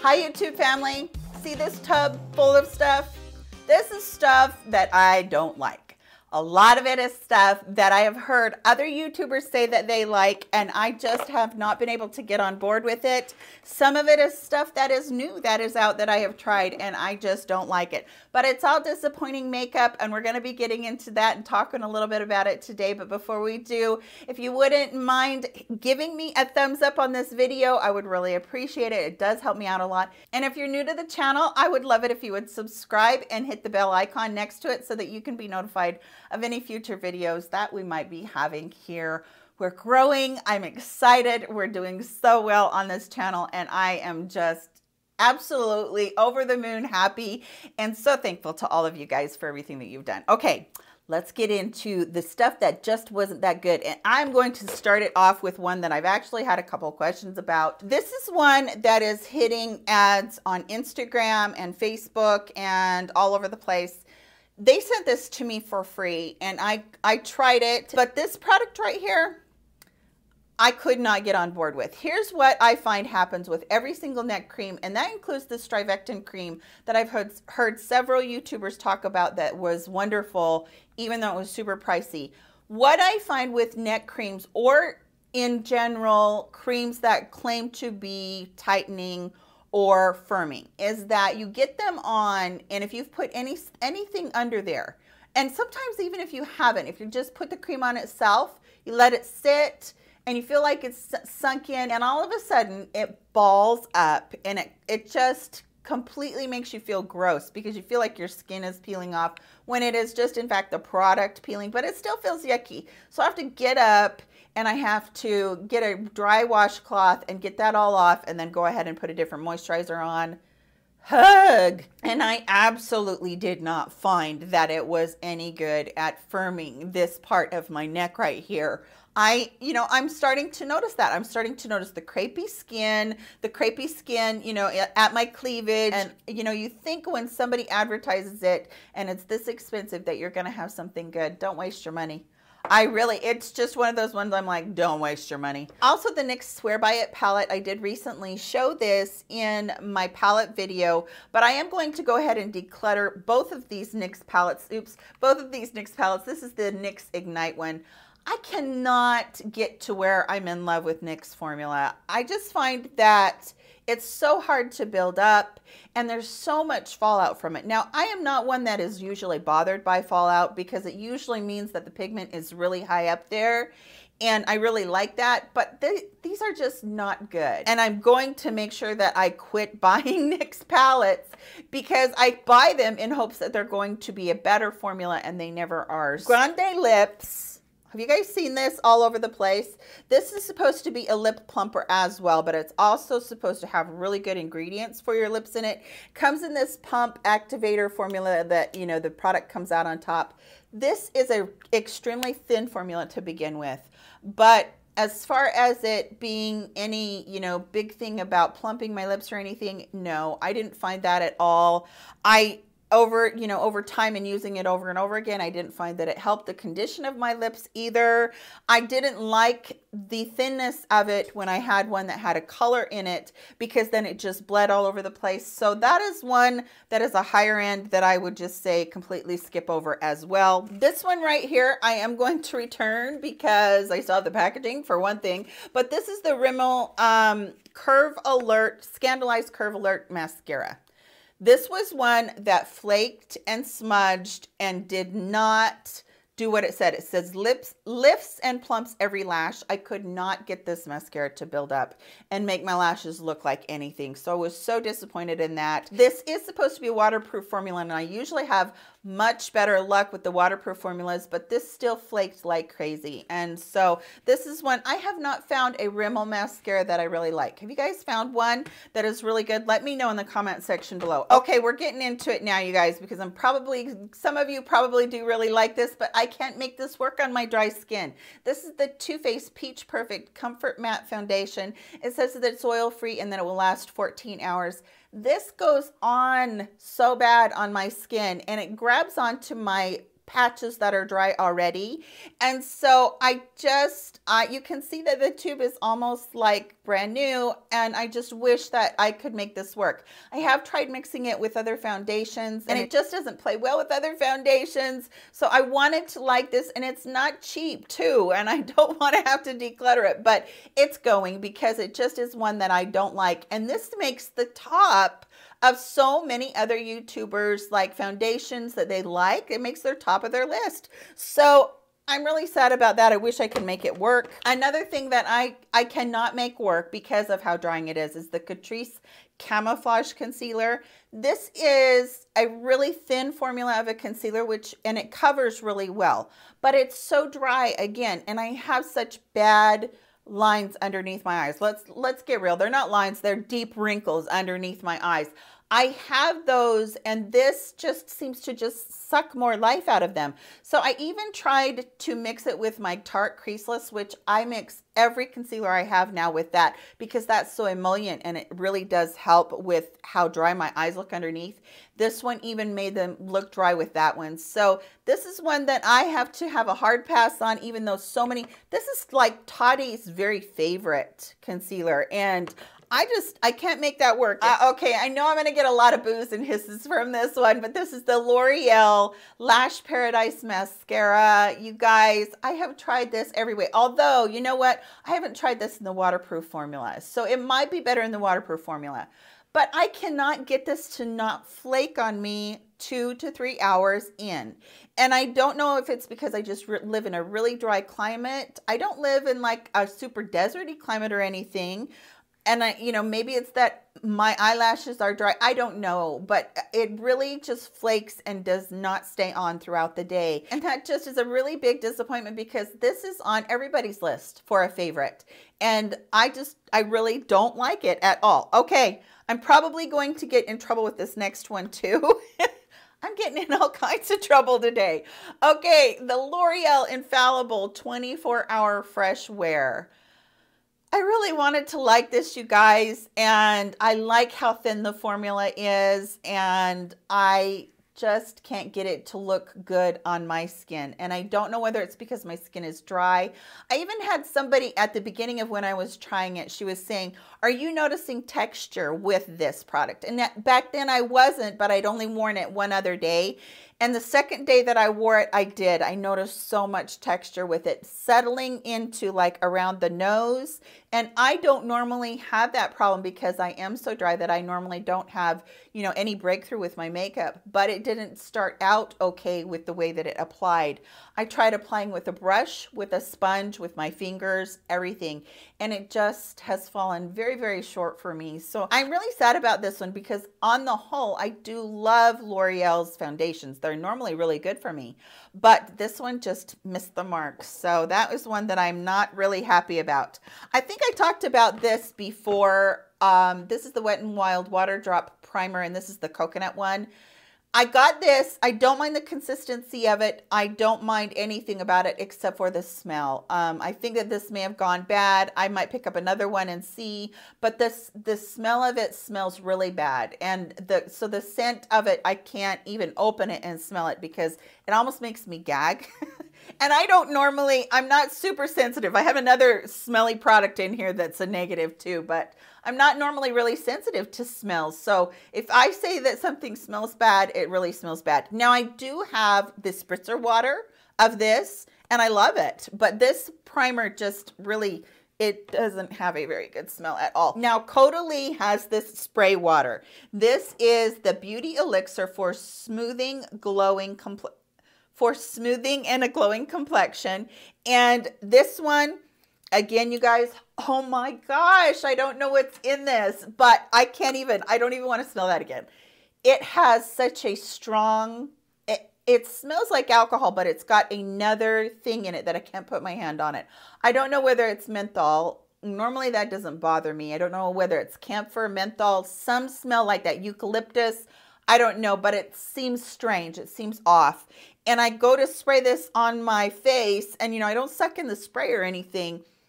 Hi YouTube family. See this tub full of stuff? This is stuff that I don't like. A lot of it is stuff that I have heard other YouTubers say that they like, and I just have not been able to get on board with it. Some of it is stuff that is new, that is out, that I have tried, and I just don't like it. But it's all disappointing makeup, and we're going to be getting into that and talking a little bit about it today. But before we do, if you wouldn't mind giving me a thumbs up on this video, I would really appreciate it. It does help me out a lot. And if you're new to the channel, I would love it if you would subscribe and hit the bell icon next to it so that you can be notified of any future videos that we might be having here. We're growing. I'm excited. We're doing so well on this channel, and I am just absolutely over the moon happy and so thankful to all of you guys for everything that you've done. Okay, let's get into the stuff that just wasn't that good. And I'm going to start it off with one that I've actually had a couple questions about. This is one that is hitting ads on Instagram and Facebook and all over the place. They sent this to me for free, and I tried it, but this product right here, I could not get on board with. Here's what I find happens with every single neck cream, and that includes the Strivectin cream that I've heard several YouTubers talk about that was wonderful, even though it was super pricey. What I find with neck creams, or in general, creams that claim to be tightening or firming, is that you get them on, and if you've put anything under there, and sometimes even if you haven't, if you just put the cream on itself, you let it sit, and you feel like it's sunk in, and all of a sudden it balls up, and it just completely makes you feel gross because you feel like your skin is peeling off when it is just in fact the product peeling, but it still feels yucky. So I have to get up and I have to get a dry washcloth and get that all off, and then go ahead and put a different moisturizer on. Hug! And I absolutely did not find that it was any good at firming this part of my neck right here. I'm starting to notice that. I'm starting to notice the crepey skin, at my cleavage. And, you think when somebody advertises it and it's this expensive that you're going to have something good. Don't waste your money. It's just one of those ones I'm like, don't waste your money. Also, the NYX Swear By It palette, I did recently show this in my palette video, but I am going to go ahead and declutter both of these NYX palettes. Oops, both of these NYX palettes. This is the NYX Ignite one. I cannot get to where I'm in love with NYX formula. I just find that it's so hard to build up, and there's so much fallout from it. Now, I am not one that is usually bothered by fallout because it usually means that the pigment is really high up there, and I really like that, but these are just not good. And I'm going to make sure that I quit buying NYX palettes because I buy them in hopes that they're going to be a better formula, and they never are. Grande Lips. Have you guys seen this all over the place? This is supposed to be a lip plumper as well, but it's also supposed to have really good ingredients for your lips in it. Comes in this pump activator formula that, the product comes out on top. This is an extremely thin formula to begin with, but as far as it being any, big thing about plumping my lips or anything, no, I didn't find that at all. Over time and using it over and over again, I didn't find that it helped the condition of my lips either. I didn't like the thinness of it when I had one that had a color in it, because then it just bled all over the place. So that is one that is a higher end that I would just say completely skip over as well. This one right here, I am going to return because I saw the packaging for one thing, but this is the Rimmel Curve Alert, Scandalized Curve Alert Mascara. This was one that flaked and smudged and did not do what it said. It says lifts and plumps every lash. I could not get this mascara to build up and make my lashes look like anything. So I was so disappointed in that. This is supposed to be a waterproof formula, and I usually have much better luck with the waterproof formulas, but this still flaked like crazy. And so this is one. I have not found a Rimmel mascara that I really like. Have you guys found one that is really good? Let me know in the comment section below. Okay, we're getting into it now, you guys, because some of you probably do really like this, but I can't make this work on my dry skin. This is the Too Faced Peach Perfect Comfort Matte Foundation. It says that it's oil-free and that it will last 14 hours. This goes on so bad on my skin, and it grabs onto my patches that are dry already. And so you can see that the tube is almost like brand new, and I just wish that I could make this work. I have tried mixing it with other foundations and it just doesn't play well with other foundations. So I wanted to like this, and it's not cheap too, and I don't want to have to declutter it, but it's going because it just is one that I don't like. And this makes the top of so many other YouTubers like foundations that they like. It makes their top of their list. So I'm really sad about that. I wish I could make it work. Another thing that I cannot make work because of how drying it is the Catrice Camouflage Concealer. This is a really thin formula of a concealer, and it covers really well, but it's so dry again, and I have such bad lines underneath my eyes. Let's get real. They're not lines, they're deep wrinkles underneath my eyes. I have those, and this just seems to just suck more life out of them. So I even tried to mix it with my Tarte Creaseless, which I mix every concealer I have now with that because that's so emollient, and it really does help with how dry my eyes look underneath. This one even made them look dry with that one. So this is one that I have to have a hard pass on, even though this is like Toddy's very favorite concealer, and I can't make that work. Okay, I know I'm going to get a lot of boos and hisses from this one, but this is the L'Oreal Lash Paradise Mascara. You guys, I have tried this every way. Although, you know what? I haven't tried this in the waterproof formula. So it might be better in the waterproof formula. But I cannot get this to not flake on me 2 to 3 hours in. And I don't know if it's because I just live in a really dry climate. I don't live in like a super deserty climate or anything. And maybe it's that my eyelashes are dry. I don't know, but it really just flakes and does not stay on throughout the day. And that just is a really big disappointment because this is on everybody's list for a favorite. And I really don't like it at all. Okay, I'm probably going to get in trouble with this next one too. I'm getting in all kinds of trouble today. Okay, the L'Oreal Infallible 24-Hour Fresh Wear. I really wanted to like this, you guys, and I like how thin the formula is, and I just can't get it to look good on my skin. And I don't know whether it's because my skin is dry. I even had somebody at the beginning of when I was trying it, she was saying, are you noticing texture with this product? And back then I wasn't, but I'd only worn it one other day. And the second day that I wore it, I did. I noticed so much texture with it settling into like around the nose. And I don't normally have that problem because I am so dry that I normally don't have, any breakthrough with my makeup. But it didn't start out okay with the way that it applied. I tried applying with a brush, with a sponge, with my fingers, everything. And it just has fallen very, very short for me. So I'm really sad about this one because on the whole, I do love L'Oreal's foundations. They're normally really good for me, but this one just missed the mark. So that was one that I'm not really happy about. I think I talked about this before. This is the Wet n Wild Water Drop Primer, and this is the coconut one. I got this. I don't mind the consistency of it. I don't mind anything about it except for the smell. I think that this may have gone bad. I might pick up another one and see, but the smell of it smells really bad. And so the scent of it, I can't even open it and smell it because it almost makes me gag. And I'm not super sensitive. I have another smelly product in here that's a negative too, but I'm not normally really sensitive to smells. So if I say that something smells bad, it really smells bad. Now I do have the spritzer water of this and I love it, but this primer just really, it doesn't have a very good smell at all. Now Caudalie has this spray water. This is the Beauty Elixir for smoothing and a glowing complexion. And this one, again, you guys, oh my gosh, I don't know what's in this, but I don't even want to smell that again. It has such a strong, it smells like alcohol, but it's got another thing in it that I can't put my hand on it. I don't know whether it's menthol. Normally that doesn't bother me. I don't know whether it's camphor, menthol, some smell like that, eucalyptus. I don't know, but it seems strange. It seems off. And I go to spray this on my face and, I don't suck in the spray or anything,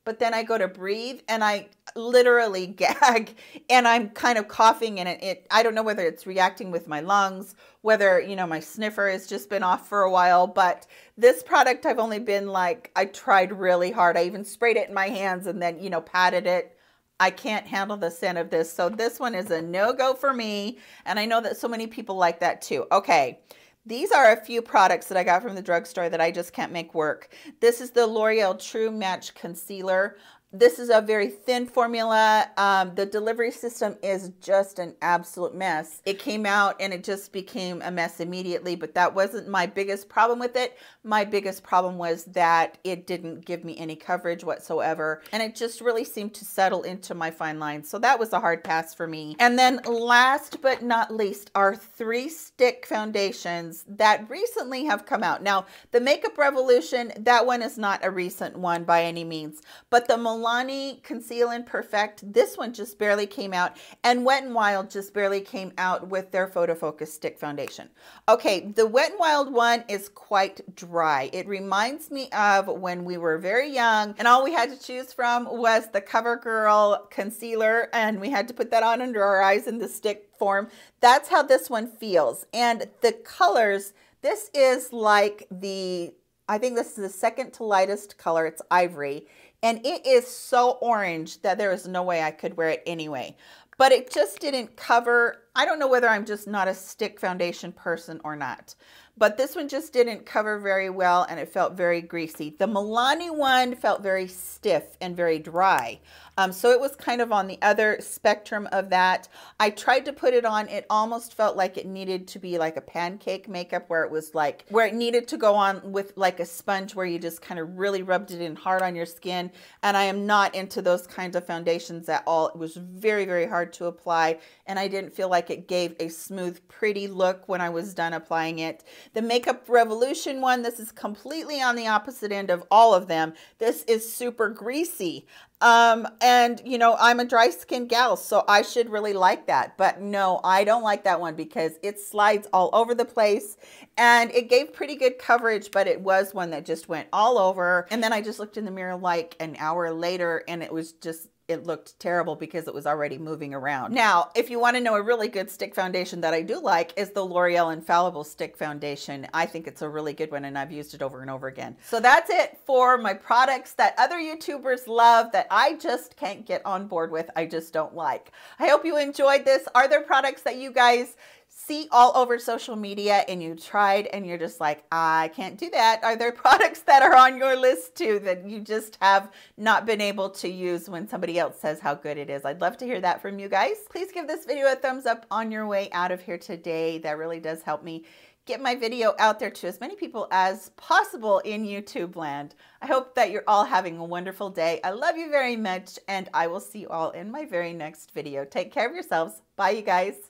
but then I go to breathe and I literally gag and I'm kind of coughing, and I don't know whether it's reacting with my lungs, whether, you know, my sniffer has just been off for a while. But this product, I've only been like, I tried really hard. I even sprayed it in my hands and then, you know, patted it. I can't handle the scent of this. So this one is a no-go for me. And I know that so many people like that too. Okay. These are a few products that I got from the drugstore that I just can't make work. This is the L'Oreal True Match Concealer. This is a very thin formula. The delivery system is just an absolute mess. It came out and it just became a mess immediately, but that wasn't my biggest problem with it. My biggest problem was that it didn't give me any coverage whatsoever, and it just really seemed to settle into my fine lines. So that was a hard pass for me. And then last but not least are 3 stick foundations that recently have come out. Now, the Makeup Revolution, that one is not a recent one by any means, but the Milani Conceal and Perfect, this one just barely came out, and Wet n Wild just barely came out with their Photo Focus Stick Foundation. Okay, the Wet n Wild one is quite dry. It reminds me of when we were very young and all we had to choose from was the CoverGirl concealer, and we had to put that on under our eyes in the stick form. That's how this one feels. And the colors, this is like I think this is the second to lightest color. It's ivory. And it is so orange that there is no way I could wear it anyway. But it just didn't cover. I don't know whether I'm just not a stick foundation person or not. But this one just didn't cover very well, and it felt very greasy. The Milani one felt very stiff and very dry. So it was kind of on the other spectrum of that. I tried to put it on. It almost felt like it needed to be like a pancake makeup, where it was like, where it needed to go on with like a sponge, where you just kind of really rubbed it in hard on your skin. And I am not into those kinds of foundations at all. It was very, very hard to apply, and I didn't feel like it gave a smooth, pretty look when I was done applying it. The Makeup Revolution one, this is completely on the opposite end of all of them. This is super greasy. And you know, I'm a dry skin gal, so I should really like that. But no, I don't like that one because it slides all over the place, and it gave pretty good coverage, but it was one that just went all over. And then I just looked in the mirror like an hour later, and it was just, it looked terrible because it was already moving around. Now, if you want to know a really good stick foundation that I do like, is the L'Oreal Infallible Stick Foundation. I think it's a really good one, and I've used it over and over again. So that's it for my products that other YouTubers love that I just can't get on board with. I just don't like. I hope you enjoyed this. Are there products that you guys see all over social media and you tried and you're just like, I can't do that? Are there products that are on your list too that you just have not been able to use when somebody else says how good it is? I'd love to hear that from you guys. Please give this video a thumbs up on your way out of here today. That really does help me get my video out there to as many people as possible in YouTube land. I hope that you're all having a wonderful day. I love you very much, and I will see you all in my very next video. Take care of yourselves. Bye, you guys.